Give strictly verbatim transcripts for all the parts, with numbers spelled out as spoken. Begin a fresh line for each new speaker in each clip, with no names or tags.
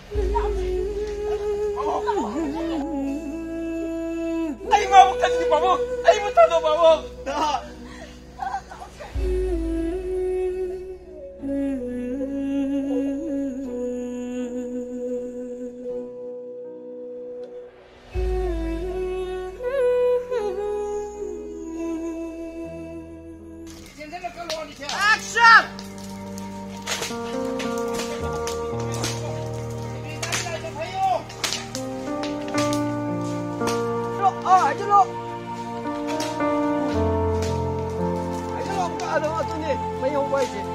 Ay mabuk tadi mabuk. Ay mo tado mabuk. Action! Ah, aja lo. Aja lo, ada waktu ni, main baik je.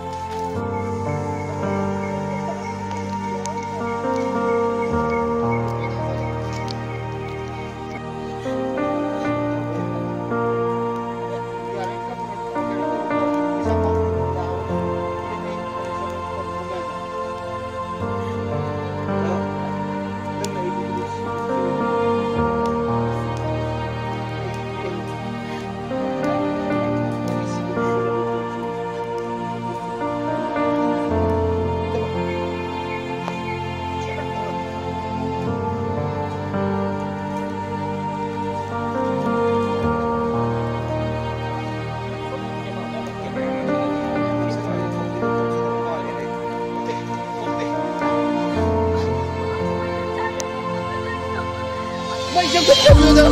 Jangan kecil tu.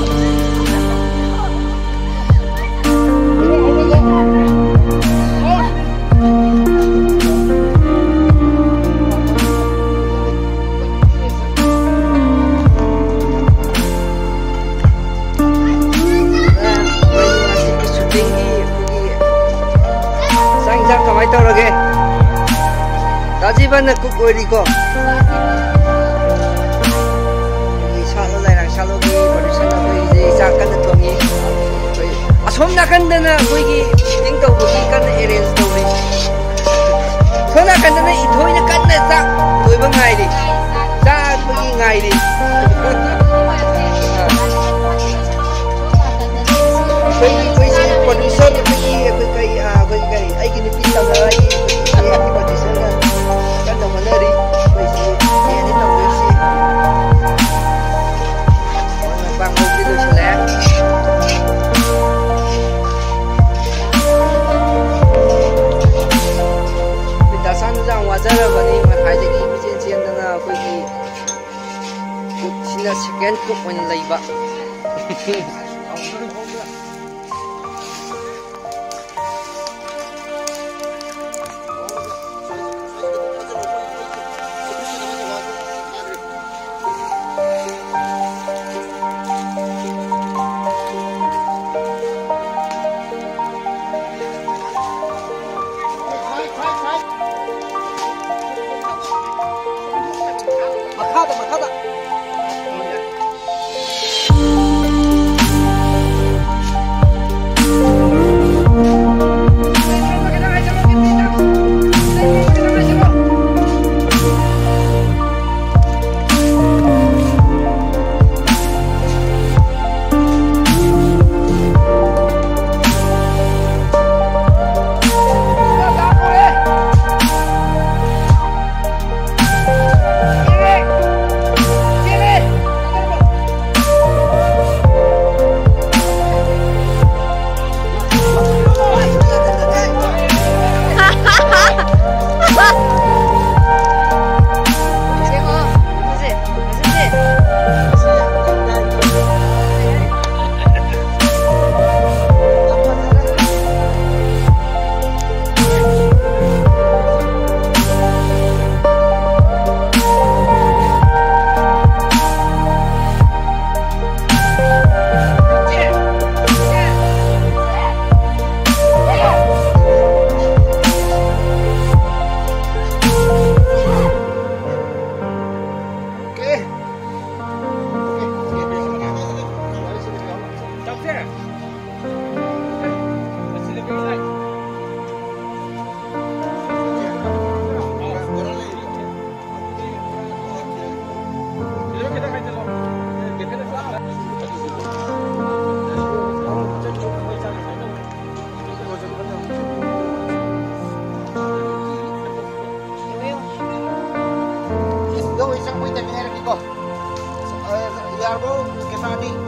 Sang-sang kamay tahu lagi. Tadi mana kuk ori ko? Shallow gi production of the Sakan Tommy. Asom Nakandana, Wiggy, think of Wiggy can arrange the way. Sona Kandana, ethoi the Kandasa, Wibang Heidi. That Wiggy Heidi. Producer of the Eigi, nupi tamnalai, producer, Kandamanari, wajarabani mahaidagi bijen siandana akoigi sina second cook oina laiba
ko. Yarbo, kita ni.